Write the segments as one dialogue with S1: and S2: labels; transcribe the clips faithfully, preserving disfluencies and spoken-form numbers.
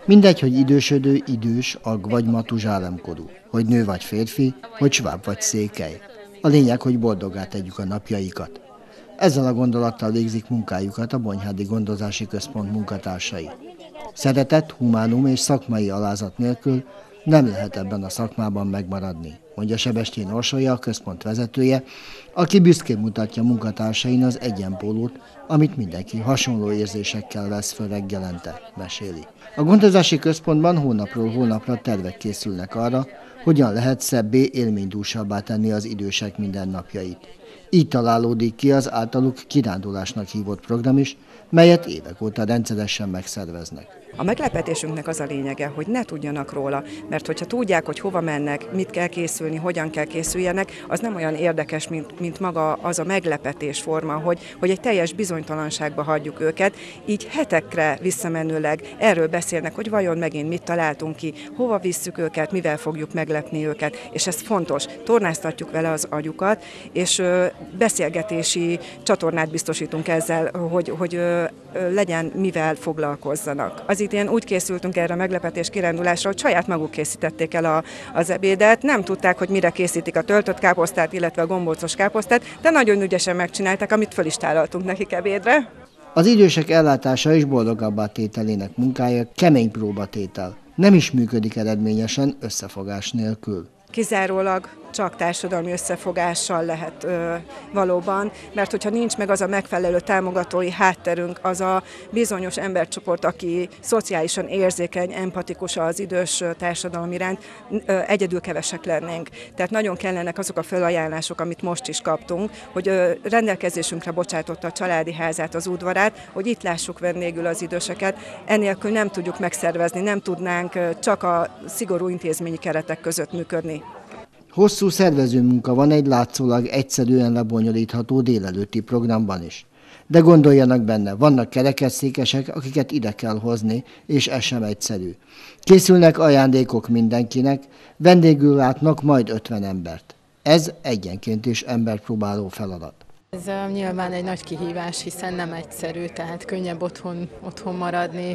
S1: Mindegy, hogy idősödő, idős, ag vagy matuzsálemkorú, hogy nő vagy férfi, hogy sváb vagy székely. A lényeg, hogy boldoggá tegyük a napjaikat. Ezzel a gondolattal végzik munkájukat a Bonyhádi Gondozási Központ munkatársai. Szeretet, humánum és szakmai alázat nélkül nem lehet ebben a szakmában megmaradni, mondja Sebestyén Orsolya, a központ vezetője, aki büszkén mutatja munkatársain az egyenpólót, amit mindenki hasonló érzésekkel vesz föl reggelente, meséli. A gondozási központban hónapról hónapra tervek készülnek arra, hogyan lehet szebbé, élménydúsabbá tenni az idősek mindennapjait. Így találódik ki az általuk kirándulásnak hívott program is, melyet évek óta rendszeresen megszerveznek.
S2: A meglepetésünknek az a lényege, hogy ne tudjanak róla, mert hogyha tudják, hogy hova mennek, mit kell készülni, hogyan kell készüljenek, az nem olyan érdekes, mint, mint maga az a meglepetés forma, hogy, hogy egy teljes bizonytalanságba hagyjuk őket, így hetekre visszamenőleg erről beszélnek, hogy vajon megint mit találtunk ki, hova visszük őket, mivel fogjuk meglepni őket, és ez fontos. Tornáztatjuk vele az agyukat, és ö, beszélgetési csatornát biztosítunk ezzel, hogy, hogy ö, legyen mivel foglalkozzanak. Az idén úgy készültünk erre a meglepetés kirándulásra, hogy saját maguk készítették el a, az ebédet, nem tudták, hogy mire készítik a töltött káposztát, illetve a gombócos káposztát, de nagyon ügyesen megcsinálták, amit föl is tálaltunk nekik ebédre.
S1: Az idősek ellátása és boldogabbá tételének munkája kemény próbatétel. Nem is működik eredményesen összefogás nélkül.
S2: Kizárólag csak társadalmi összefogással lehet ö, valóban, mert hogyha nincs meg az a megfelelő támogatói hátterünk, az a bizonyos embercsoport, aki szociálisan érzékeny, empatikus az idős társadalom iránt, ö, egyedül kevesek lennénk. Tehát nagyon kellenek azok a felajánlások, amit most is kaptunk, hogy ö, rendelkezésünkre bocsátotta a családi házát, az udvarát, hogy itt lássuk vendégül az időseket. Enélkül nem tudjuk megszervezni, nem tudnánk ö, csak a szigorú intézményi keretek között működni.
S1: Hosszú szervezőmunka van egy látszólag egyszerűen lebonyolítható délelőtti programban is. De gondoljanak benne, vannak kerekesszékesek, akiket ide kell hozni, és ez sem egyszerű. Készülnek ajándékok mindenkinek, vendégül látnak majd ötven embert. Ez egyenként is emberpróbáló feladat.
S3: Ez uh, nyilván egy nagy kihívás, hiszen nem egyszerű, tehát könnyebb otthon, otthon maradni.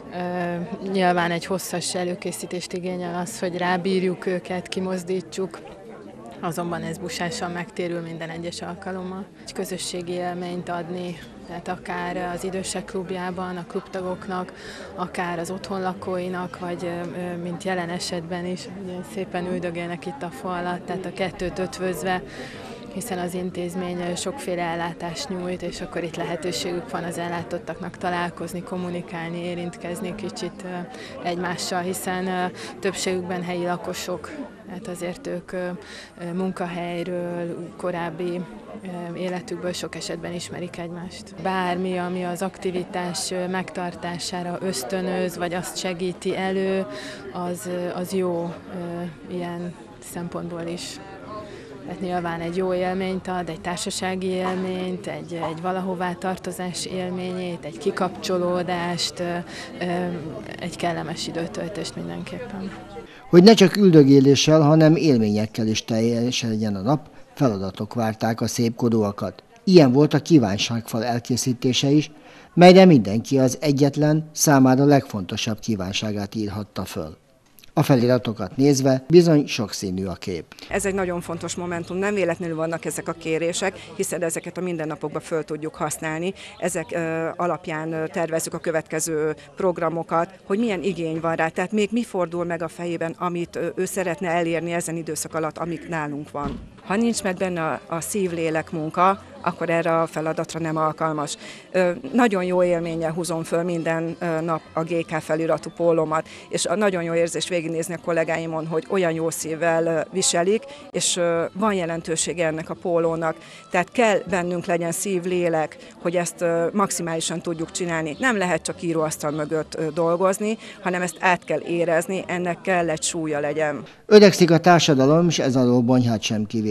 S3: Uh, nyilván egy hosszas előkészítést igényel az, hogy rábírjuk őket, kimozdítsuk. Azonban ez busásan megtérül minden egyes alkalommal. Egy közösségi élményt adni, tehát akár az idősek klubjában, a klubtagoknak, akár az otthonlakóinak, vagy mint jelen esetben is, ugye szépen üldögélnek itt a fa alatt, tehát a kettőt ötvözve, hiszen az intézmény sokféle ellátást nyújt, és akkor itt lehetőségük van az ellátottaknak találkozni, kommunikálni, érintkezni kicsit egymással, hiszen többségükben helyi lakosok, hát azért ők munkahelyről, korábbi életükből sok esetben ismerik egymást. Bármi, ami az aktivitás megtartására ösztönöz, vagy azt segíti elő, az, az jó ilyen szempontból is. Tehát nyilván egy jó élményt ad, egy társasági élményt, egy, egy valahová tartozás élményét, egy kikapcsolódást, egy kellemes időtöltést mindenképpen.
S1: Hogy ne csak üldögéléssel, hanem élményekkel is teljes legyen a nap, feladatok várták a szépkodóakat. Ilyen volt a kívánságfal elkészítése is, melyre mindenki az egyetlen, számára legfontosabb kívánságát írhatta föl. A feliratokat nézve bizony sokszínű a kép.
S2: Ez egy nagyon fontos momentum, nem véletlenül vannak ezek a kérések, hiszen ezeket a mindennapokban föl tudjuk használni. Ezek ö, alapján tervezzük a következő programokat, hogy milyen igény van rá, tehát még mi fordul meg a fejében, amit ő szeretne elérni ezen időszak alatt, amik nálunk van. Ha nincs meg benne a, a szív-lélek munka, akkor erre a feladatra nem alkalmas. Ö, nagyon jó élménnyel húzom föl minden ö, nap a gé ká feliratú pólómat, és a nagyon jó érzés végignézni a kollégáimon, hogy olyan jó szívvel ö, viselik, és ö, van jelentősége ennek a pólónak. Tehát kell bennünk legyen szív-lélek, hogy ezt ö, maximálisan tudjuk csinálni. Nem lehet csak íróasztal mögött ö, dolgozni, hanem ezt át kell érezni, ennek kell egy súlya legyen.
S1: Öregszik a társadalom, és ez alól Bonyhád sem kivétel.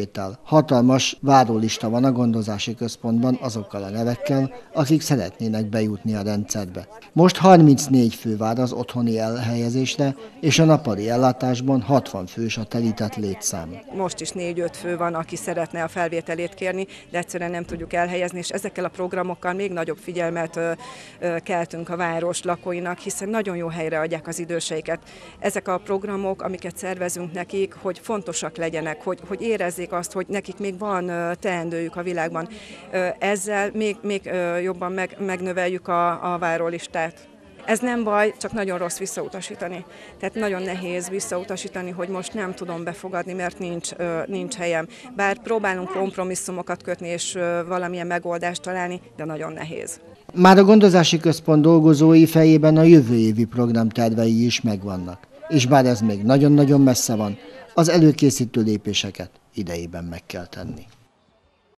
S1: felvétel. Hatalmas várólista van a gondozási központban azokkal a nevekkel, akik szeretnének bejutni a rendszerbe. Most harmincnégy fő vár az otthoni elhelyezésre, és a nappali ellátásban hatvan fős a telített létszám.
S2: Most is négy-öt fő van, aki szeretne a felvételét kérni, de egyszerűen nem tudjuk elhelyezni, és ezekkel a programokkal még nagyobb figyelmet ö, ö, keltünk a város lakóinak, hiszen nagyon jó helyre adják az időseiket. Ezek a programok, amiket szervezünk nekik, hogy fontosak legyenek, hogy, hogy érezzék azt, hogy nekik még van ö, teendőjük a világban. Ö, ezzel még, még ö, jobban meg, megnöveljük a, a várólistát. Ez nem baj, csak nagyon rossz visszautasítani. Tehát nagyon nehéz visszautasítani, hogy most nem tudom befogadni, mert nincs, nincs helyem. Bár próbálunk kompromisszumokat kötni és valamilyen megoldást találni, de nagyon nehéz.
S1: Már a gondozási központ dolgozói fejében a jövő évi programtervei is megvannak. És bár ez még nagyon-nagyon messze van, az előkészítő lépéseket idejében meg kell tenni.